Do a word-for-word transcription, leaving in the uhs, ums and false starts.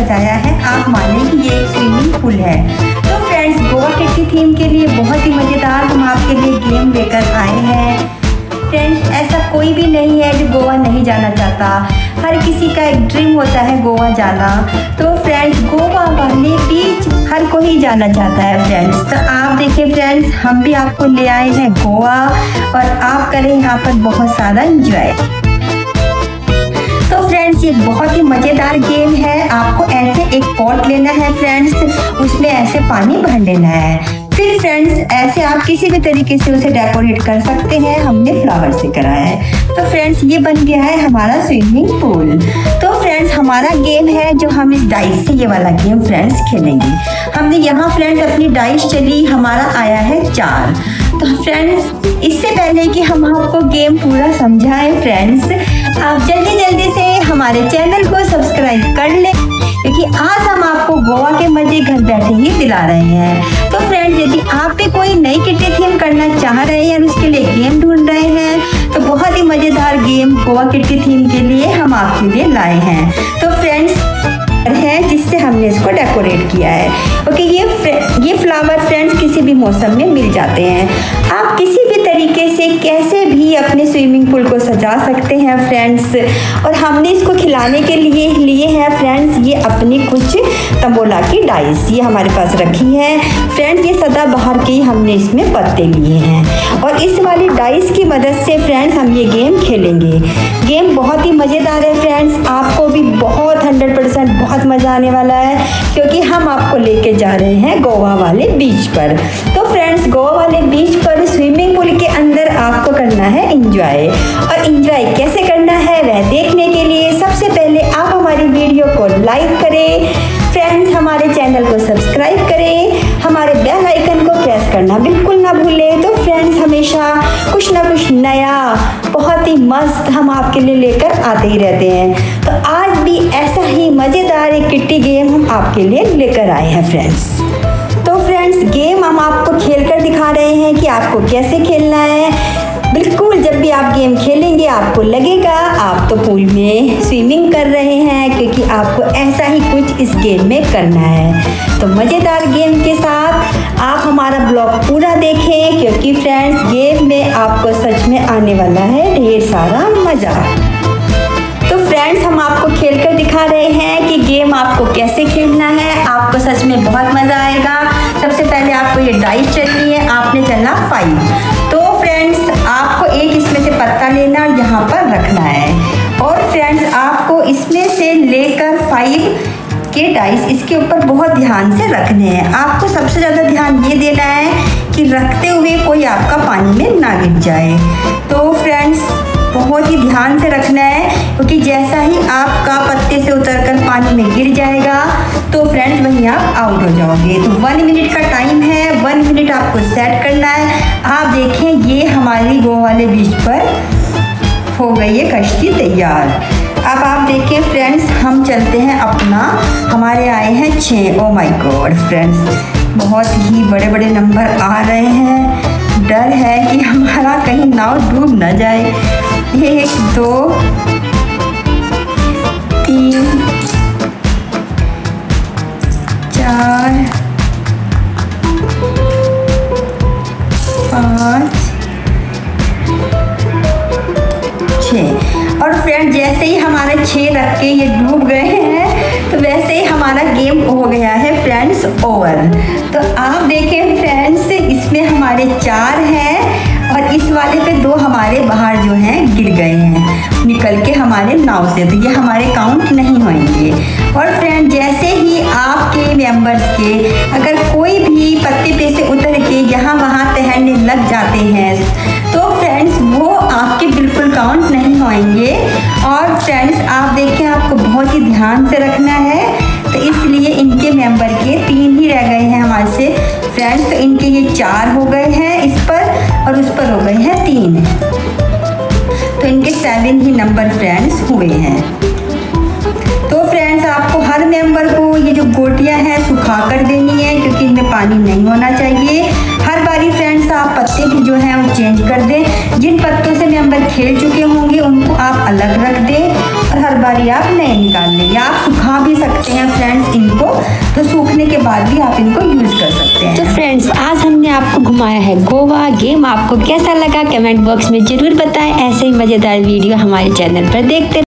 सजाया है, आप मानेंगे ये एक स्विमिंग पूल है। तो फ्रेंड्स, गोवा किट्टी थीम के लिए बहुत ही मज़ेदार हम आपके लिए गेम लेकर आए हैं। फ्रेंड्स, ऐसा कोई भी नहीं है जो गोवा नहीं जाना चाहता, हर किसी का एक ड्रीम होता है गोवा जाना। तो फ्रेंड्स, गोवा वाले बीच हर कोई जाना चाहता है फ्रेंड्स। तो आप देखिए फ्रेंड्स, हम भी आपको ले आए हैं गोवा और आप करें यहाँ पर बहुत सारा एंजॉय। तो फ्रेंड्स, ये बहुत ही मज़ेदार गेम है। आपको ऐसे एक पॉट लेना है फ्रेंड्स, उसमें ऐसे पानी भर लेना है। फिर फ्रेंड्स, ऐसे आप किसी भी तरीके से उसे डेकोरेट कर सकते हैं, हमने फ्लावर से कराया है। तो फ्रेंड्स, ये बन गया है हमारा स्विमिंग पूल। तो फ्रेंड्स, हमारा गेम है जो हम इस डाइस से ये वाला गेम फ्रेंड्स खेलेंगे। हमने यहाँ फ्रेंड्स अपनी डाइस चली, हमारा आया है चार। तो फ्रेंड्स, इससे पहले कि हम आपको गेम पूरा समझाएं फ्रेंड्स, आप जल्दी जल्दी से हमारे चैनल को सब्सक्राइब कर लें, क्योंकि आज हम आपको गोवा के मजे घर बैठे ही दिला रहे हैं। तो फ्रेंड्स, यदि आप भी कोई नई किट्टी थीम करना चाह रहे हैं और उसके लिए गेम ढूंढ रहे हैं, तो बहुत ही मज़ेदार गेम गोवा किट्टी थीम के लिए हम आपके लिए लाए हैं। तो फ्रेंड्स, है जिससे हमने इसको डेकोरेट किया है। ओके, ये ये फ्लावर फ्रेंड्स किसी भी मौसम में मिल जाते हैं। आप किसी भी तरीके से कैसे भी अपने स्विमिंग पूल को सजा सकते हैं फ्रेंड्स। और हमने इसको खिलाने के लिए लिए हैं फ्रेंड्स ये अपनी कुछ तंबोला की डाइस, ये हमारे पास रखी है फ्रेंड्स। ये सदाबहार के ही हमने इसमें पत्ते लिए हैं और इस वाली डाइस की मदद से फ्रेंड्स हम ये गेम खेलेंगे। गेम बहुत ही मज़ेदार है फ्रेंड्स, आपको भी बहुत हंड्रेड परसेंट बहुत मज़ा आने वाला है, क्योंकि हम आपको लेके जा रहे हैं गोवा वाले बीच पर। तो फ्रेंड्स, गोवा वाले बीच पर स्विमिंग पूल के अंदर आपको करना है एंजॉय। और एंजॉय कैसे करना है वह देखने के लिए सबसे पहले आप हमारी वीडियो को लाइक करें फ्रेंड्स, हमारे चैनल को सब्सक्राइब करें, हमारे बेल आइकन को प्रेस करना बिल्कुल ना भूलें। तो फ्रेंड्स, हमेशा कुछ ना कुछ नया बहुत ही मस्त हम आपके लिए लेकर आते ही रहते हैं। तो आज भी ऐसा ही मज़ेदार एक किट्टी गेम हम आपके लिए लेकर आए हैं फ्रेंड्स। तो फ्रेंड्स, गेम हम आपको खेलकर दिखा रहे हैं कि आपको कैसे खेलना है। बिल्कुल, जब भी आप गेम खेलेंगे आपको लगेगा आप तो पूल में स्विमिंग कर रहे हैं, क्योंकि आपको ऐसा ही कुछ इस गेम में करना है। तो मज़ेदार गेम के साथ आप हमारा ब्लॉग पूरा देखें, क्योंकि फ्रेंड्स गेम में आपको सच में आने वाला है ढेर सारा मज़ा। तो फ्रेंड्स, हम आपको खेलकर दिखा रहे हैं कि गेम आपको कैसे खेलना है, आपको सच में बहुत मज़ा आएगा। सबसे पहले आपको ये डाइस चलनी है, आपने चलना फाइव। तो फ्रेंड्स, आपको एक इसमें से पत्ता लेना और यहाँ पर रखना है। और फ्रेंड्स, आपको इसमें से लेकर फाइव के डाइस इसके ऊपर बहुत ध्यान से रखने हैं। आपको सबसे ज़्यादा ध्यान ये देना है कि रखते हुए कोई आपका पानी में ना गिर जाए। तो फ्रेंड्स, बहुत ही ध्यान से रखना है, क्योंकि जैसा ही आपका पत्ते से उतरकर पानी में गिर जाएगा तो फ्रेंड्स वहीं आप आउट हो जाओगे। तो वन मिनट का टाइम है, वन मिनट आपको सेट करना है। आप देखें, ये हमारी गोवा वाले बीच पर हो गई है कश्ती तैयार। अब आप देखें फ्रेंड्स, हम चलते हैं अपना, हमारे आए हैं छः। ओ माय गॉड फ्रेंड्स, बहुत ही बड़े बड़े नंबर आ रहे हैं, डर है कि हमारा कहीं नाव डूब ना जाए। एक, दो, तीन, चार, पाँच, छः। और फ्रेंड, जैसे ही हमारे छः रख के ये डूब गए हैं, तो वैसे ही हमारा गेम हो गया है फ्रेंड्स ओवर। तो आप देखें फ्रेंड्स, इसमें हमारे चार हैं और इस वाले पे दो हमारे बाहर जो हैं गिर गए हैं निकल के हमारे नाव से, तो ये हमारे काउंट नहीं होंगे। और फ्रेंड, जैसे ही आपके मेंबर्स के अगर कोई भी पत्ते पे से उतर के यहाँ वहाँ तैरने लग जाते हैं, तो फ्रेंड्स वो आपके बिल्कुल काउंट नहीं होंगे। और फ्रेंड्स, आप देखें, आपको बहुत ही ध्यान से रखना है, तो इसलिए इनके मेंबर के तीन ही रह गए हैं हमारे से फ्रेंड्स। तो इनके ये चार हो गए हैं इस पर और उस पर हो गए हैं तीन, तो इनके सेवन ही नंबर फ्रेंड्स हुए हैं। तो फ्रेंड्स, आपको हर मेंबर को ये जो गोटियां हैं सुखा कर देनी है, क्योंकि इनमें पानी नहीं होना चाहिए। हर बारी फ्रेंड्स आप पत्ते पत्ती जो है वो चेंज कर दें। जिन पत्तों से मेंबर खेल चुके होंगे उनको आप अलग रख दें और हर बारी आप नए निकाल लें, या आप सुखा भी सकते हैं फ्रेंड्स इनको, तो सूखने के बाद भी आप इनको यूज कर सकते हैं। तो फ्रेंड्स आज हमने आपको घुमाया है गोवा। गेम आपको कैसा लगा कमेंट बॉक्स में जरूर बताएं। ऐसे ही मजेदार वीडियो हमारे चैनल पर देखते